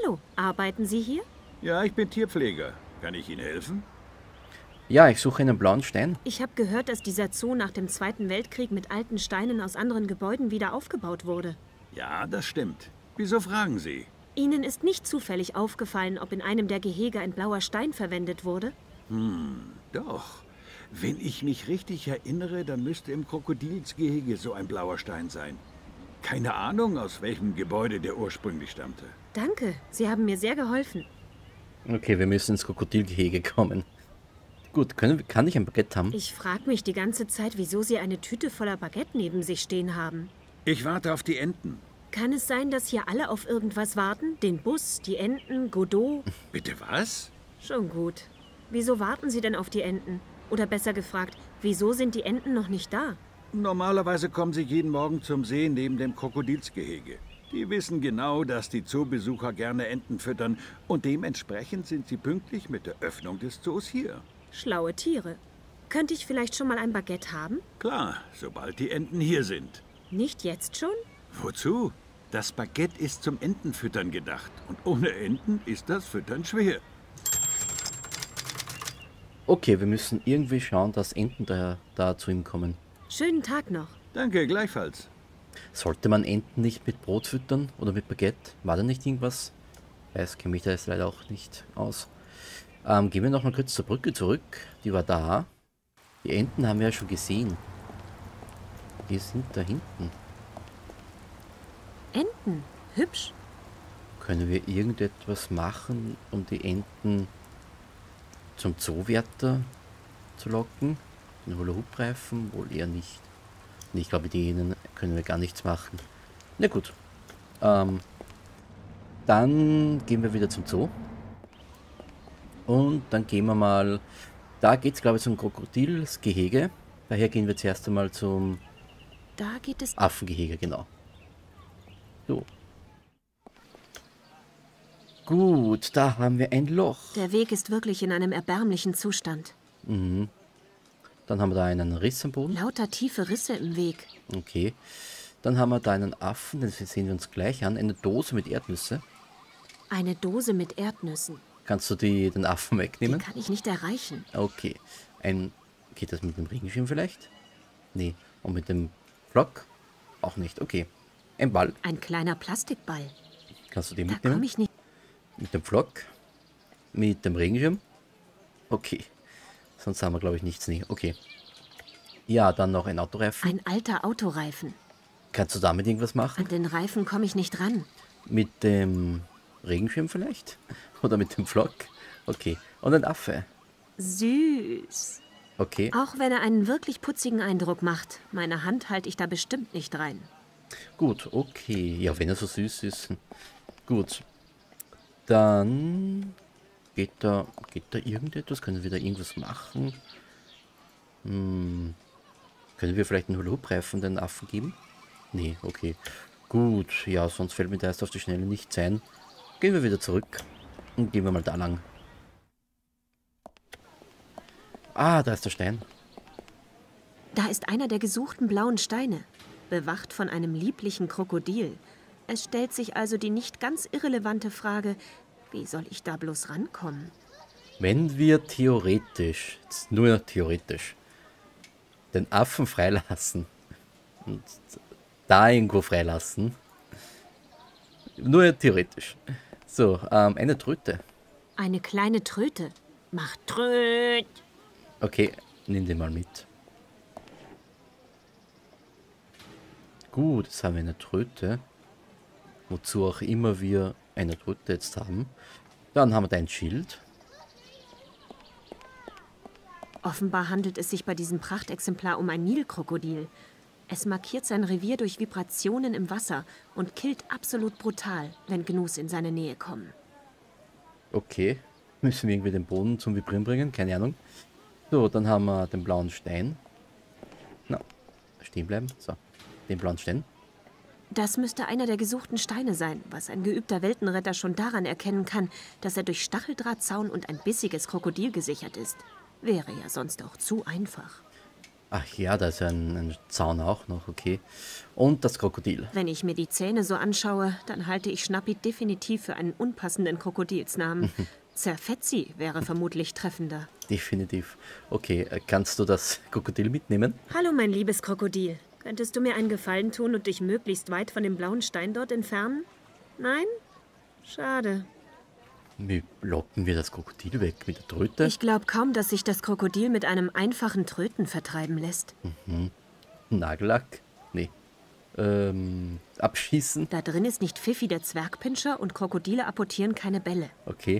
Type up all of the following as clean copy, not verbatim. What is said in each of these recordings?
Hallo, arbeiten Sie hier? Ja, ich bin Tierpfleger. Kann ich Ihnen helfen? Ja, ich suche einen blauen Stein. Ich habe gehört, dass dieser Zoo nach dem Zweiten Weltkrieg mit alten Steinen aus anderen Gebäuden wieder aufgebaut wurde. Ja, das stimmt. Wieso fragen Sie? Ihnen ist nicht zufällig aufgefallen, ob in einem der Gehege ein blauer Stein verwendet wurde? Doch. Wenn ich mich richtig erinnere, dann müsste im Krokodilsgehege so ein blauer Stein sein. Keine Ahnung, aus welchem Gebäude der ursprünglich stammte. Danke, Sie haben mir sehr geholfen. Okay, wir müssen ins Krokodilgehege kommen. Gut, kann ich ein Baguette haben? Ich frage mich die ganze Zeit, wieso Sie eine Tüte voller Baguette neben sich stehen haben. Ich warte auf die Enten. Kann es sein, dass hier alle auf irgendwas warten? Den Bus, die Enten, Godot? Bitte was? Schon gut. Wieso warten Sie denn auf die Enten? Oder besser gefragt, wieso sind die Enten noch nicht da? Normalerweise kommen sie jeden Morgen zum See neben dem Krokodilsgehege. Die wissen genau, dass die Zoobesucher gerne Enten füttern und dementsprechend sind sie pünktlich mit der Öffnung des Zoos hier. Schlaue Tiere. Könnte ich vielleicht schon mal ein Baguette haben? Klar, sobald die Enten hier sind. Nicht jetzt schon? Wozu? Das Baguette ist zum Entenfüttern gedacht und ohne Enten ist das Füttern schwer. Okay, wir müssen irgendwie schauen, dass Enten da zu ihm kommen. Schönen Tag noch. Danke, gleichfalls. Sollte man Enten nicht mit Brot füttern oder mit Baguette? War da nicht irgendwas? Ich kenne mich da jetzt leider auch nicht aus. Gehen wir noch mal kurz zur Brücke zurück. Die war da. Die Enten haben wir ja schon gesehen. Die sind da hinten. Enten. Hübsch. Können wir irgendetwas machen, um die Enten zum Zoowärter zu locken? Ein Hula-Hoop-Reifen? Wohl eher nicht. Nee, ich glaube, mit denen können wir gar nichts machen. Na gut. Dann gehen wir wieder zum Zoo. Und dann gehen wir mal... Da geht es, glaube ich, zum Krokodilsgehege. Daher gehen wir zuerst einmal zum Da geht es... Affengehege, genau. So. Gut, da haben wir ein Loch. Der Weg ist wirklich in einem erbärmlichen Zustand. Mhm. Dann haben wir da einen Riss am Boden. Lauter tiefe Risse im Weg. Okay. Dann haben wir da einen Affen, den sehen wir uns gleich an. Eine Dose mit Erdnüsse. Eine Dose mit Erdnüssen. Kannst du den Affen Die wegnehmen? kann ich nicht erreichen. Okay. Geht das mit dem Regenschirm vielleicht? Nee. Und mit dem Flock? Auch nicht. Okay. Ein Ball. Ein kleiner Plastikball. Kannst du den Da mitnehmen? komme ich nicht. Mit dem Flock? Mit dem Regenschirm? Okay. Sonst haben wir, glaube ich, nichts. Nee. Okay. Ja, dann noch ein Autoreifen. Ein alter Autoreifen. Kannst du damit irgendwas machen? An den Reifen komme ich nicht ran. Mit dem Regenschirm vielleicht? Oder mit dem Flock? Okay. Und ein Affe. Süß. Okay. Auch wenn er einen wirklich putzigen Eindruck macht. Meine Hand halte ich da bestimmt nicht rein. Gut, okay. Ja, wenn er so süß ist. Gut. Dann geht da irgendetwas? Können wir da irgendwas machen? Können wir vielleicht einen Hula-Hoop-Reifen den Affen geben? Nee, okay. Gut, ja, sonst fällt mir da erst auf die Schnelle nichts ein. Gehen wir wieder zurück und gehen wir mal da lang. Ah, da ist der Stein. Da ist einer der gesuchten blauen Steine, bewacht von einem lieblichen Krokodil. Es stellt sich also die nicht ganz irrelevante Frage, wie soll ich da bloß rankommen? Wenn wir theoretisch, jetzt nur theoretisch, den Affen freilassen und da irgendwo freilassen, nur theoretisch. So, eine Tröte. Eine kleine Tröte. Macht Tröt. Okay, nimm den mal mit. Gut, jetzt haben wir eine Tröte. Wozu auch immer wir eine Tröte jetzt haben. Dann haben wir da ein Schild. Offenbar handelt es sich bei diesem Prachtexemplar um ein Nilkrokodil. Es markiert sein Revier durch Vibrationen im Wasser und killt absolut brutal, wenn Gnus in seine Nähe kommen. Okay, müssen wir irgendwie den Boden zum Vibrieren bringen? Keine Ahnung. So, dann haben wir den blauen Stein. Na, stehen bleiben. So, den blauen Stein. Das müsste einer der gesuchten Steine sein, was ein geübter Weltenretter schon daran erkennen kann, dass er durch Stacheldrahtzaun und ein bissiges Krokodil gesichert ist. Wäre ja sonst auch zu einfach. Ach ja, da ist ja ein Zaun auch noch, okay. Und das Krokodil. Wenn ich mir die Zähne so anschaue, dann halte ich Schnappi definitiv für einen unpassenden Krokodilsnamen. Zerfetzi wäre vermutlich treffender. Definitiv. Okay, kannst du das Krokodil mitnehmen? Hallo, mein liebes Krokodil. Könntest du mir einen Gefallen tun und dich möglichst weit von dem blauen Stein dort entfernen? Nein? Schade. Wie locken wir das Krokodil weg mit der Tröte? Ich glaube kaum, dass sich das Krokodil mit einem einfachen Tröten vertreiben lässt. Nagellack? Nee. Abschießen? Da drin ist nicht Pfiffi der Zwergpinscher und Krokodile apportieren keine Bälle. Okay.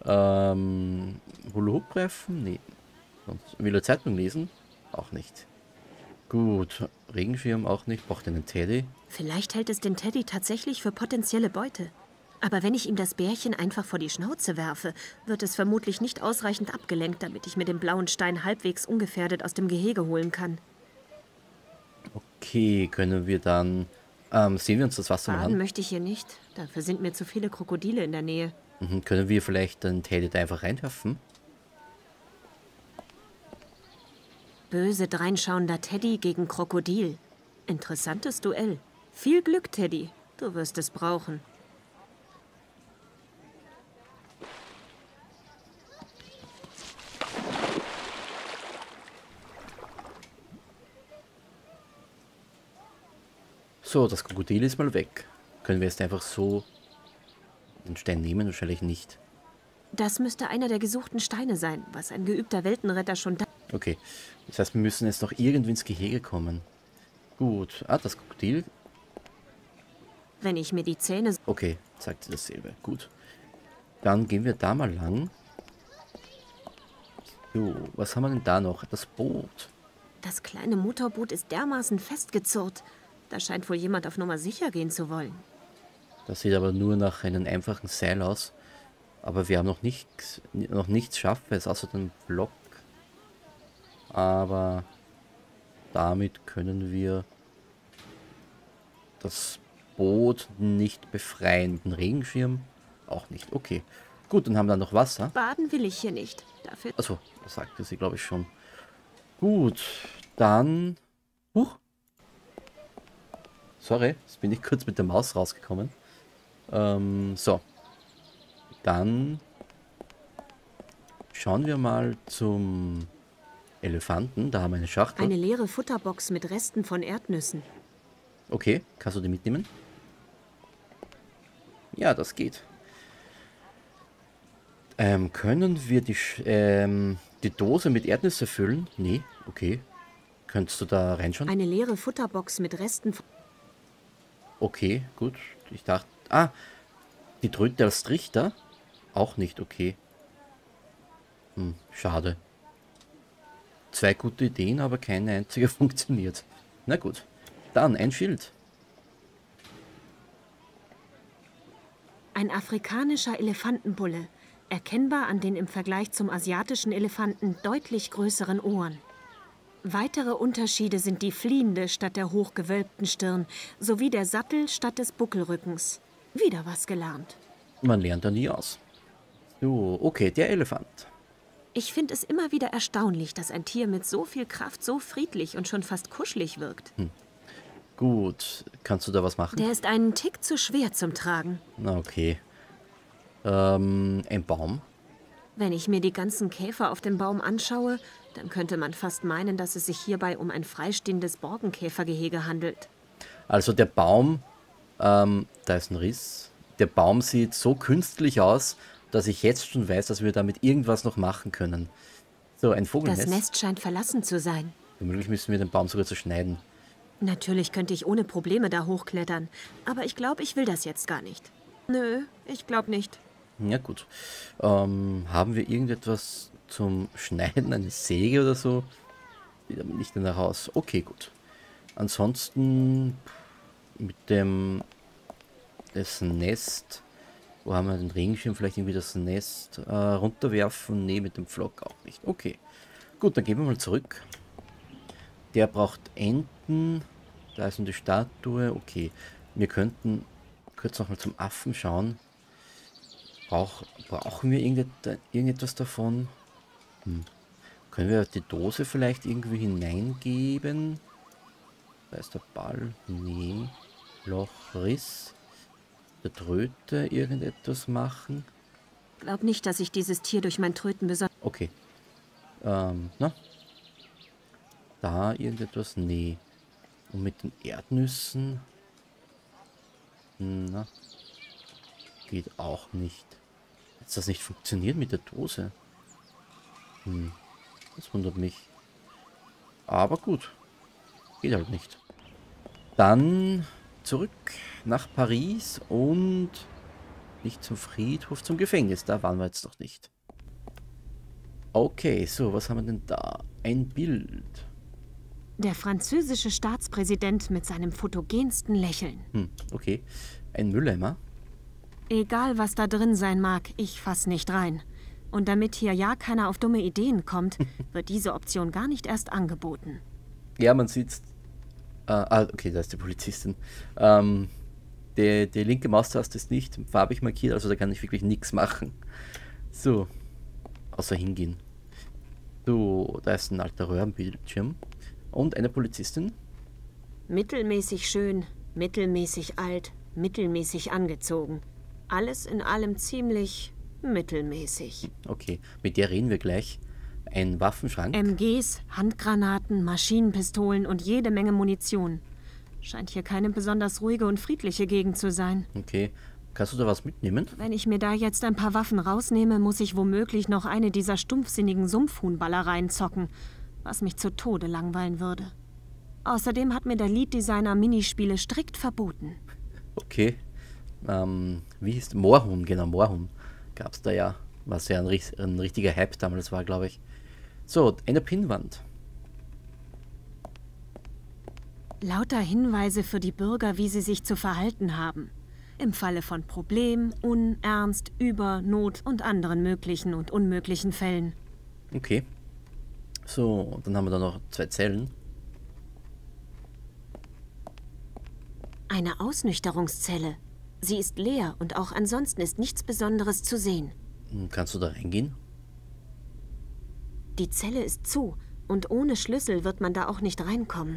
Hula Hoop werfen? Nee. Sonst will er Zeitung lesen? Auch nicht. Gut. Regenschirm auch nicht. Braucht einen Teddy? Vielleicht hält es den Teddy tatsächlich für potenzielle Beute. Aber wenn ich ihm das Bärchen einfach vor die Schnauze werfe, wird es vermutlich nicht ausreichend abgelenkt, damit ich mir den blauen Stein halbwegs ungefährdet aus dem Gehege holen kann. Okay, können wir dann... sehen wir uns das Wasser mal Baden an? möchte ich hier nicht. Dafür sind mir zu viele Krokodile in der Nähe. Können wir vielleicht den Teddy da einfach reinwerfen? Böse dreinschauender Teddy gegen Krokodil. Interessantes Duell. Viel Glück, Teddy. Du wirst es brauchen. So, das Krokodil ist mal weg. Können wir jetzt einfach so den Stein nehmen? Wahrscheinlich nicht. Das müsste einer der gesuchten Steine sein, was ein geübter Weltenretter schon da... Okay, das heißt, wir müssen jetzt noch irgendwie ins Gehege kommen. Gut, das Krokodil. Wenn ich mir die Zähne... Okay, sagt sie dasselbe. Gut. Dann gehen wir da mal lang. So, was haben wir denn da noch? Das Boot. Das kleine Motorboot ist dermaßen festgezurrt. Da scheint wohl jemand auf Nummer sicher gehen zu wollen. Das sieht aber nur nach einem einfachen Seil aus. Aber wir haben noch nichts Schaffes, außer den Block. Aber damit können wir das Boot nicht befreien. Den Regenschirm auch nicht. Okay. Gut, dann haben wir noch Wasser. Baden will ich hier nicht. Dafür... Achso, das sagte sie, glaube ich, schon. Gut, dann... Huch. Sorry, jetzt bin ich kurz mit der Maus rausgekommen. So. Dann schauen wir mal zum Elefanten. Da haben wir eine Schachtel. Eine leere Futterbox mit Resten von Erdnüssen. Okay, kannst du die mitnehmen? Ja, das geht. Können wir die Dose mit Erdnüsse füllen? Nee, okay. Könntest du da reinschauen? Eine leere Futterbox mit Resten von... Okay, gut. Ich dachte... die Tröte als Trichter? Auch nicht, okay. Schade. 2 gute Ideen, aber keine einzige funktioniert. Na gut. Dann ein Schild. Ein afrikanischer Elefantenbulle. Erkennbar an den im Vergleich zum asiatischen Elefanten deutlich größeren Ohren. Weitere Unterschiede sind die fliehende statt der hochgewölbten Stirn sowie der Sattel statt des Buckelrückens. Wieder was gelernt. Man lernt da nie aus. So, okay, der Elefant. Ich finde es immer wieder erstaunlich, dass ein Tier mit so viel Kraft so friedlich und schon fast kuschelig wirkt. Gut, kannst du da was machen? Der ist einen Tick zu schwer zum Tragen. Na, okay. Ein Baum. Wenn ich mir die ganzen Käfer auf dem Baum anschaue, dann könnte man fast meinen, dass es sich hierbei um ein freistehendes Borkenkäfergehege handelt. Also der Baum, da ist ein Riss. Der Baum sieht so künstlich aus, dass ich jetzt schon weiß, dass wir damit irgendwas noch machen können. So, ein Vogelnest. Das Nest scheint verlassen zu sein. Womöglich müssen wir den Baum sogar zerschneiden. Natürlich könnte ich ohne Probleme da hochklettern, aber ich glaube, ich will das jetzt gar nicht. Nö, ich glaube nicht. Ja gut. Haben wir irgendetwas zum Schneiden? Eine Säge oder so? Sieht aber nicht danach aus. Okay, gut. Ansonsten mit das Nest. Wo haben wir den Regenschirm? Vielleicht irgendwie das Nest runterwerfen? Nee, mit dem Pflock auch nicht. Okay. Gut, dann gehen wir mal zurück. Der braucht Enten. Da ist noch die Statue. Okay. Wir könnten kurz noch mal zum Affen schauen. Brauchen wir irgendetwas davon? Können wir die Dose vielleicht irgendwie hineingeben? Da ist der Ball. Nee. Loch, Riss. Der Tröte irgendetwas machen. Glaub nicht, dass ich dieses Tier durch mein Tröten besonders... Okay. Na? Da irgendetwas? Nee. Und mit den Erdnüssen? Na? Geht auch nicht. Jetzt das nicht funktioniert mit der Dose. Das wundert mich. Aber gut. Geht halt nicht. Dann zurück nach Paris und nicht zum Friedhof, zum Gefängnis. Da waren wir jetzt noch nicht. Okay, so, was haben wir denn da? Ein Bild. Der französische Staatspräsident mit seinem fotogensten Lächeln. Okay. Ein Mülleimer. Egal, was da drin sein mag, ich fass nicht rein. Und damit hier ja keiner auf dumme Ideen kommt, wird diese Option gar nicht erst angeboten. Ja, man sieht... okay, da ist die Polizistin. Die linke Maustaste ist nicht farbig markiert, also da kann ich wirklich nichts machen. So. Außer hingehen. So, da ist ein alter Röhrenbildschirm. Und eine Polizistin. Mittelmäßig schön, mittelmäßig alt, mittelmäßig angezogen. Alles in allem ziemlich mittelmäßig. Okay, mit der reden wir gleich. Ein Waffenschrank. MGs, Handgranaten, Maschinenpistolen und jede Menge Munition. Scheint hier keine besonders ruhige und friedliche Gegend zu sein. Okay, kannst du da was mitnehmen? Wenn ich mir da jetzt ein paar Waffen rausnehme, muss ich womöglich noch eine dieser stumpfsinnigen Sumpfhuhnballereien zocken, was mich zu Tode langweilen würde. Außerdem hat mir der Lead-Designer Minispiele strikt verboten. Okay. Wie hieß Moorhuhn, genau, Moorhuhn. Gab es da ja, was ja ein richtiger Hype damals war, glaube ich. So, eine Pinnwand. Lauter Hinweise für die Bürger, wie sie sich zu verhalten haben. Im Falle von Problem, Unernst, Über, Not und anderen möglichen und unmöglichen Fällen. Okay. So, dann haben wir da noch 2 Zellen. Eine Ausnüchterungszelle. Sie ist leer und auch ansonsten ist nichts Besonderes zu sehen. Kannst du da reingehen? Die Zelle ist zu und ohne Schlüssel wird man da auch nicht reinkommen.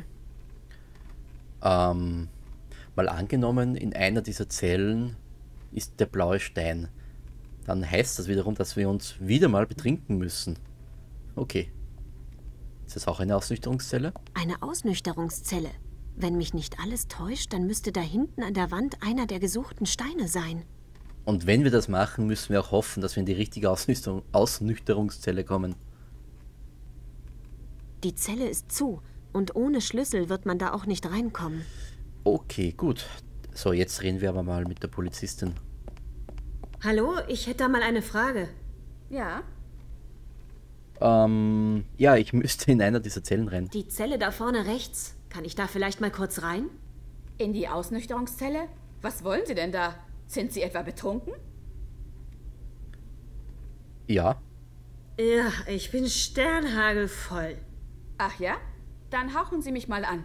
Mal angenommen, in einer dieser Zellen ist der blaue Stein. Dann heißt das wiederum, dass wir uns wieder mal betrinken müssen. Okay. Ist das auch eine Ausnüchterungszelle? Eine Ausnüchterungszelle. Wenn mich nicht alles täuscht, dann müsste da hinten an der Wand einer der gesuchten Steine sein. Und wenn wir das machen, müssen wir auch hoffen, dass wir in die richtige Ausnüchterungszelle kommen. Die Zelle ist zu und ohne Schlüssel wird man da auch nicht reinkommen. Okay, gut. So, jetzt reden wir aber mal mit der Polizistin. Hallo, ich hätte da mal eine Frage. Ja, Ja, ich müsste in einer dieser Zellen rein. Die Zelle da vorne rechts. Kann ich da vielleicht mal kurz rein? in die Ausnüchterungszelle? Was wollen Sie denn da? Sind Sie etwa betrunken? Ja, Ja, ich bin sternhagelvoll. Ach ja? Dann hauchen Sie mich mal an.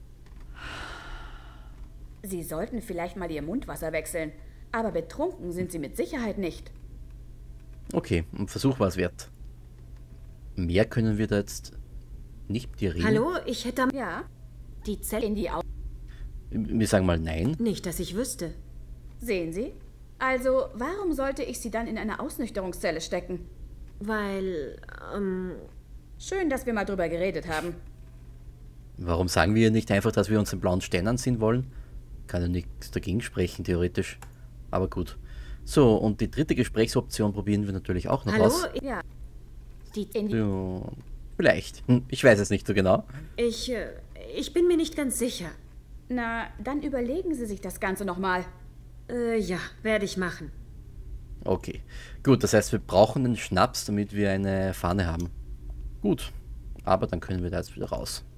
Sie sollten vielleicht mal Ihr Mundwasser wechseln, aber betrunken sind Sie mit Sicherheit nicht. okay, ein Versuch war es wert. Mehr können wir da jetzt nicht mit dir reden. Hallo, ich hätte da... Ja, Die Zelle... in die Au... Wir sagen mal nein. Nicht, dass ich wüsste. Sehen Sie? Also, warum sollte ich Sie dann in eine Ausnüchterungszelle stecken? Weil, Schön, dass wir mal drüber geredet haben. Warum sagen wir nicht einfach, dass wir uns den blauen Stein ansehen wollen? Kann ja nichts dagegen sprechen, theoretisch. Aber gut. So, und die dritte Gesprächsoption probieren wir natürlich auch noch hallo, aus. Ja, die... Ja, vielleicht. Ich weiß es nicht so genau. Ich bin mir nicht ganz sicher. na, dann überlegen Sie sich das Ganze nochmal. Ja, werde ich machen. Okay. Gut, das heißt, wir brauchen einen Schnaps, damit wir eine Fahne haben. Gut. Aber dann können wir da jetzt wieder raus.